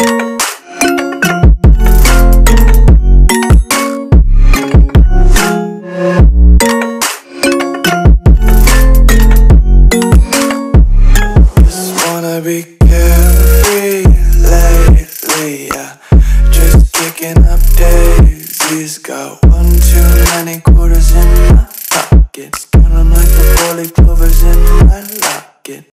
Be carefree lately, yeah. Just kicking up daisies. Got one too many quarters in my pockets. Turn 'em like the 4-leaf clovers